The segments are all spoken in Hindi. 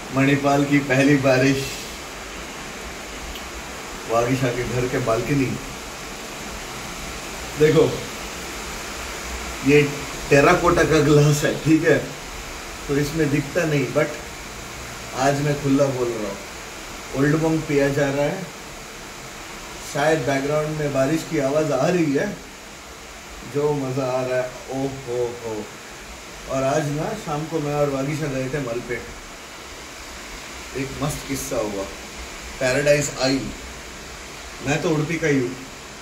मणिपाल की पहली बारिश वागीशा के घर के बालकनी। देखो ये टेराकोटा का ग्लास है, ठीक है, तो इसमें दिखता नहीं, बट आज मैं खुला बोल रहा हूँ। ओल्ड मंक पिया जा रहा है, शायद बैकग्राउंड में बारिश की आवाज़ आ रही है, जो मज़ा आ रहा है। ओ हो। और आज ना शाम को मैं और वागीशा गए थे मलपेट। एक मस्त किस्सा हुआ। पैराडाइज आई, मैं तो उड़पी का ही हूँ,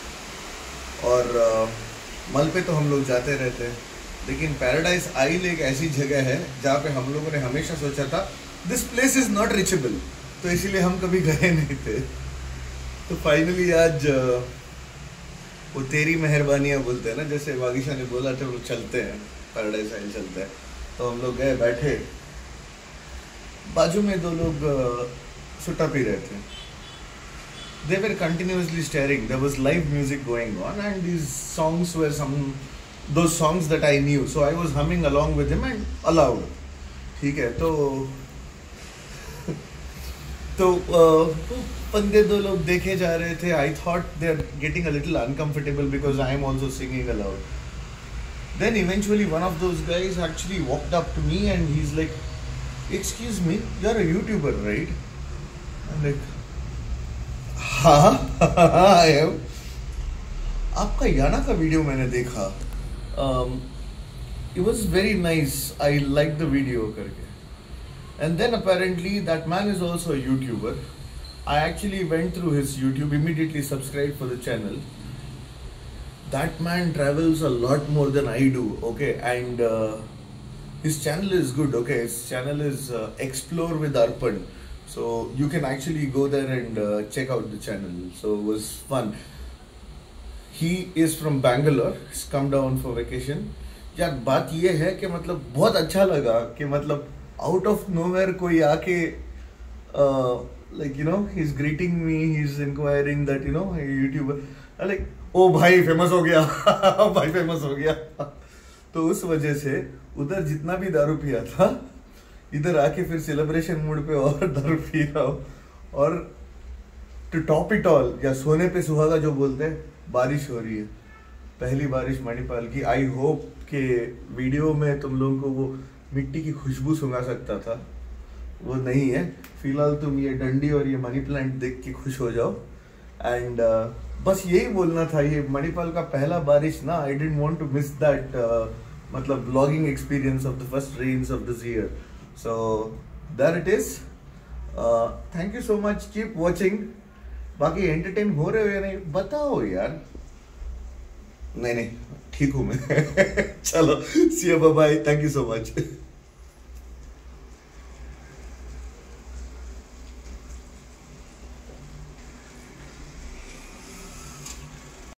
और मल पे तो हम लोग जाते रहते हैं, लेकिन पैराडाइज आइल एक ऐसी जगह है जहाँ पे हम लोगों ने हमेशा सोचा था this place is not reachable, तो इसीलिए हम कभी गए नहीं थे। तो फाइनली आज वो तेरी मेहरबानियाँ बोलते हैं ना, जैसे वागीशा ने बोला था, वो चलते हैं, पैराडाइज आइल चलते हैं। तो हम लोग गए, बैठे, बाजू में दो लोग सुट्टा पी रहे थे। They were continuously staring. There was live music going on, and these songs were those songs that I knew. So I was humming along with him and aloud. ठीक है, तो बंदे दो लोग देखे जा रहे थे. I thought they're getting a little uncomfortable because I am also singing aloud. Then eventually one of those guys actually walked up to me and he's like, "Excuse me, you're a YouTuber, right?" I'm like, हाँ आई एम। आपका याना का वीडियो मैंने देखा, it was very nice, I like the video करके। And then apparently that man is also a YouTuber. I actually went through his YouTube, immediately subscribe for the channel. That man travels a lot more than I do, okay, and his channel is good, okay, his channel is Explore with Arpan. So you can actually go there and check out the channel. So it was fun. He is from Bangalore. He's come down for vacation. यार बात ये है कि मतलब बहुत अच्छा लगा कि मतलब out of nowhere कोई आके like you know he's greeting me, he's inquiring that you know hey YouTuber, I'm like ओ भाई फेमस हो गया भाई फेमस हो गया। तो उस वजह से उधर जितना भी दारू पिया था, इधर आके फिर सेलिब्रेशन मूड पे और दारू पी रहा हूँ। और टू टॉप इट ऑल, या सोने पे सुहागा जो बोलते हैं, बारिश हो रही है, पहली बारिश मणिपाल की। आई होप कि वीडियो में तुम लोगों को वो मिट्टी की खुशबू सुंघा सकता था, वो नहीं है। फिलहाल तुम ये डंडी और ये मनी प्लांट देख के खुश हो जाओ। एंड बस यही बोलना था, ये मणिपाल का पहला बारिश ना, I didn't want to miss that मतलब blogging experience of the first rains of this year. So there it is. Thank you so much. Keep watching. बाकी एंटरटेन हो रहे हो या नहीं बताओ यार। नहीं ठीक हूँ मैं चलो, see you, bye bye. Thank you so much.